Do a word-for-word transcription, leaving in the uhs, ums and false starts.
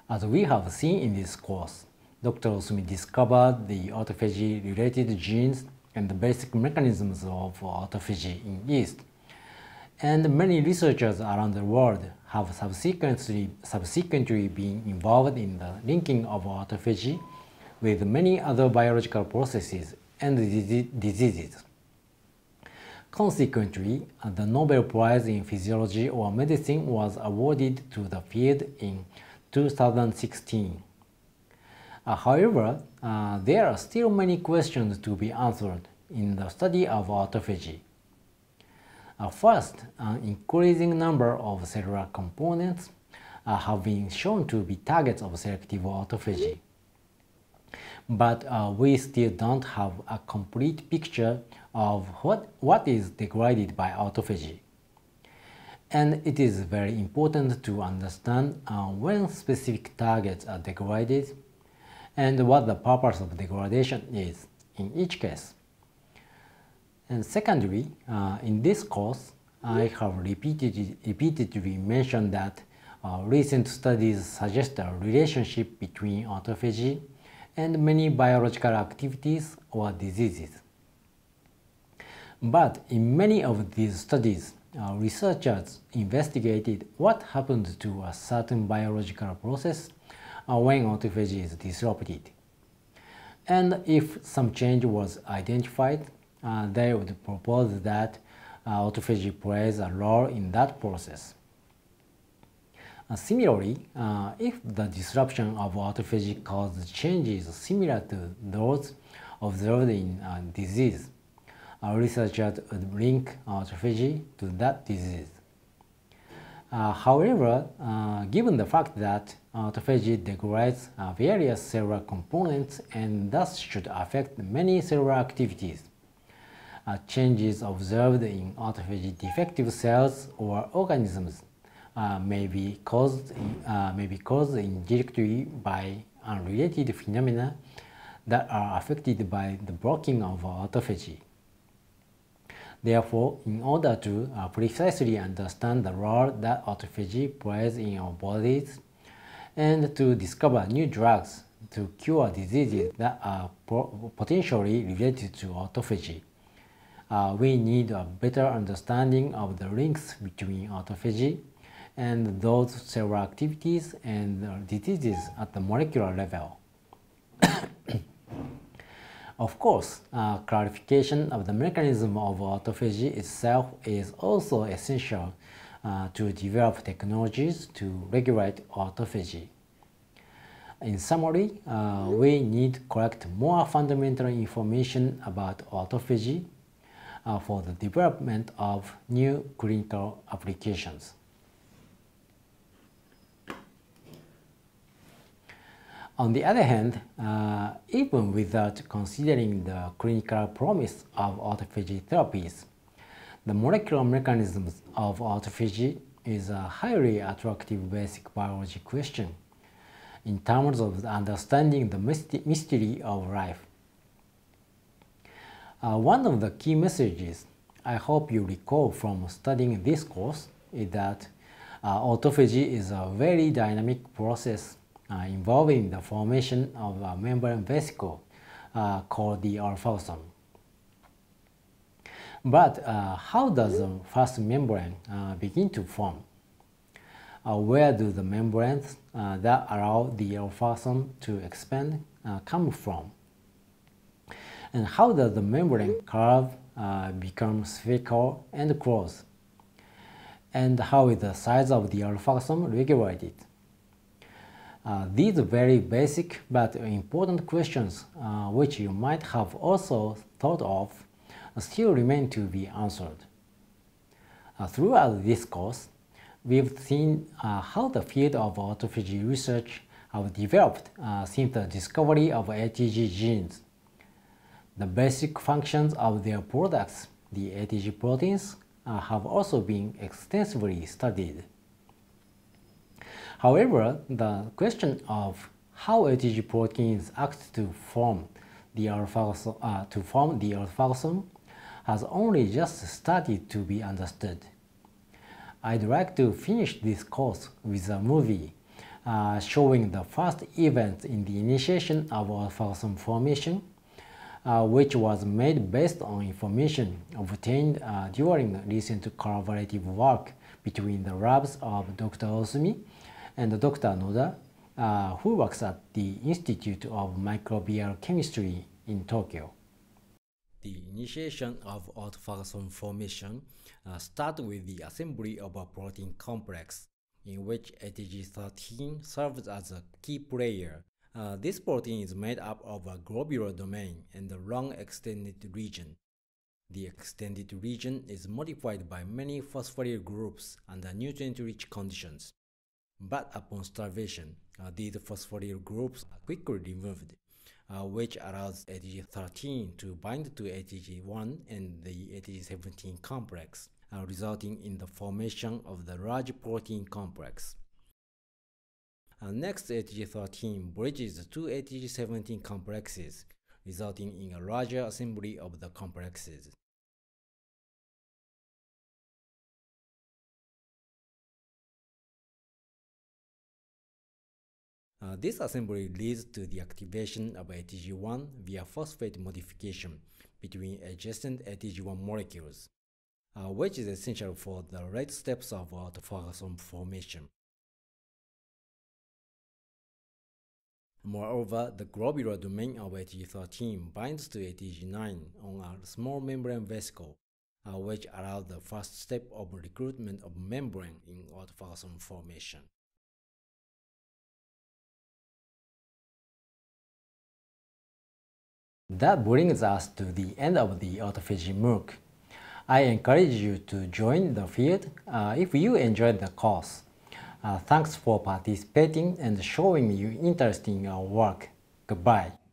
As we have seen in this course, Doctor Osumi discovered the autophagy-related genes and the basic mechanisms of autophagy in yeast. And many researchers around the world have subsequently, subsequently been involved in the linking of autophagy with many other biological processes and diseases. Consequently, the Nobel Prize in Physiology or Medicine was awarded to the field in two thousand sixteen. Uh, however, uh, there are still many questions to be answered in the study of autophagy. Uh, first, an increasing number of cellular components uh, have been shown to be targets of selective autophagy. But uh, we still don't have a complete picture of what, what is degraded by autophagy. And it is very important to understand uh, when specific targets are degraded and what the purpose of degradation is in each case. And secondly, uh, in this course, I have repeatedly, repeatedly mentioned that uh, recent studies suggest a relationship between autophagy and many biological activities or diseases. But in many of these studies, uh, researchers investigated what happens to a certain biological process uh, when autophagy is disrupted. And if some change was identified, uh, they would propose that uh, autophagy plays a role in that process. Uh, similarly, uh, if the disruption of autophagy causes changes similar to those observed in uh, disease, uh, researchers would link autophagy to that disease. Uh, however, uh, given the fact that autophagy degrades uh, various cellular components and thus should affect many cellular activities, uh, changes observed in autophagy defective cells or organisms Uh, may be caused uh, may be caused indirectly by unrelated phenomena that are affected by the blocking of autophagy. Therefore, in order to uh, precisely understand the role that autophagy plays in our bodies and to discover new drugs to cure diseases that are potentially related to autophagy, uh, we need a better understanding of the links between autophagy and those cellular activities and diseases at the molecular level. Of course, uh, clarification of the mechanism of autophagy itself is also essential uh, to develop technologies to regulate autophagy. In summary, uh, we need to collect more fundamental information about autophagy uh, for the development of new clinical applications. On the other hand, uh, even without considering the clinical promise of autophagy therapies, the molecular mechanisms of autophagy is a highly attractive basic biology question in terms of understanding the mystery of life. Uh, one of the key messages I hope you recall from studying this course is that uh, autophagy is a very dynamic process Uh, involving the formation of a membrane vesicle uh, called the alphasome. But uh, how does the first membrane uh, begin to form? Uh, where do the membranes uh, that allow the alphasome to expand uh, come from? And how does the membrane curve uh, become spherical and close? And how is the size of the alphasome regulated? Uh, these very basic but important questions, uh, which you might have also thought of, still remain to be answered. Uh, throughout this course, we've seen uh, how the field of autophagy research have developed uh, since the discovery of A T G genes. The basic functions of their products, the A T G proteins, uh, have also been extensively studied. However, the question of how A T G proteins act to form the alphasome, uh, to form the alphasome has only just started to be understood. I'd like to finish this course with a movie uh, showing the first event in the initiation of autophagy formation, uh, which was made based on information obtained uh, during recent collaborative work between the labs of Doctor Osumi and Doctor Noda, uh, who works at the Institute of Microbial Chemistry in Tokyo. The initiation of autophagy formation uh, starts with the assembly of a protein complex, in which A T G thirteen serves as a key player. Uh, this protein is made up of a globular domain and a long extended region. The extended region is modified by many phosphoryl groups under nutrient-rich conditions. But upon starvation, uh, these phosphoryl groups are quickly removed, uh, which allows A T G thirteen to bind to A T G one and the A T G seventeen complex, uh, resulting in the formation of the large protein complex. Uh, next, A T G thirteen bridges the two A T G seventeen complexes, resulting in a larger assembly of the complexes. Uh, this assembly leads to the activation of A T G one via phosphate modification between adjacent A T G one molecules, uh, which is essential for the late steps of autophagy formation. Moreover, the globular domain of A T G thirteen binds to A T G nine on a small membrane vesicle, uh, which allows the first step of recruitment of membrane in autophagy formation. That brings us to the end of the Autophagy MOOC. I encourage you to join the field uh, if you enjoyed the course. Uh, thanks for participating and showing your interest in our work. Goodbye.